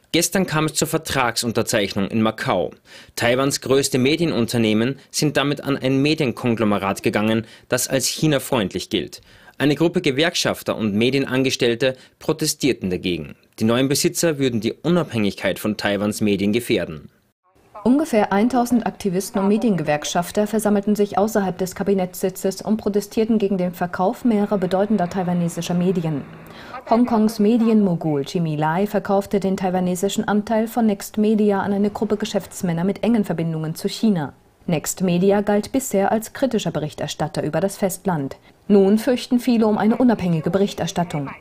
Gestern kam es zur Vertragsunterzeichnung in Macau. Taiwans größte Medienunternehmen sind damit an ein Medienkonglomerat gegangen, das als China-freundlich gilt. Eine Gruppe Gewerkschafter und Medienangestellte protestierten dagegen. Die neuen Besitzer würden die Unabhängigkeit von Taiwans Medien gefährden. Ungefähr 1000 Aktivisten und Mediengewerkschafter versammelten sich außerhalb des Kabinettssitzes und protestierten gegen den Verkauf mehrerer bedeutender taiwanesischer Medien. Hongkongs Medienmogul Jimmy Lai verkaufte den taiwanesischen Anteil von Next Media an eine Gruppe Geschäftsmänner mit engen Verbindungen zu China. Next Media galt bisher als kritischer Berichterstatter über das Festland. Nun fürchten viele um eine unabhängige Berichterstattung.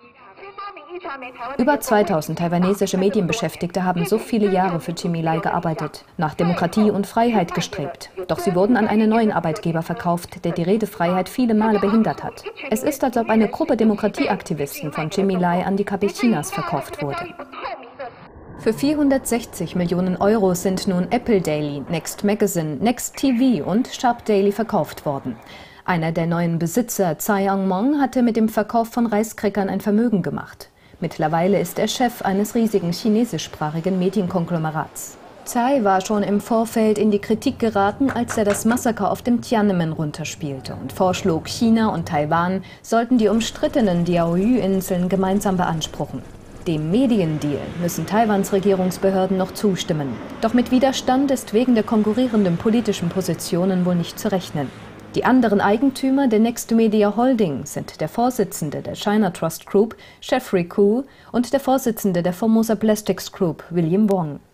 Über 2000 taiwanesische Medienbeschäftigte haben so viele Jahre für Jimmy Lai gearbeitet, nach Demokratie und Freiheit gestrebt. Doch sie wurden an einen neuen Arbeitgeber verkauft, der die Redefreiheit viele Male behindert hat. Es ist, als ob eine Gruppe Demokratieaktivisten von Jimmy Lai an die KP Chinas verkauft wurde. Für 460 Millionen Euro sind nun Apple Daily, Next Magazine, Next TV und Sharp Daily verkauft worden. Einer der neuen Besitzer, Tsai Ing-mong, hatte mit dem Verkauf von Reiskräckern ein Vermögen gemacht. Mittlerweile ist er Chef eines riesigen chinesischsprachigen Medienkonglomerats. Tsai war schon im Vorfeld in die Kritik geraten, als er das Massaker auf dem Tiananmen runterspielte und vorschlug, China und Taiwan sollten die umstrittenen Diaoyu-Inseln gemeinsam beanspruchen. Dem Mediendeal müssen Taiwans Regierungsbehörden noch zustimmen. Doch mit Widerstand ist wegen der konkurrierenden politischen Positionen wohl nicht zu rechnen. Die anderen Eigentümer der Next Media Holding sind der Vorsitzende der China Trust Group, Jeffrey Koo, und der Vorsitzende der Formosa Plastics Group, William Wong.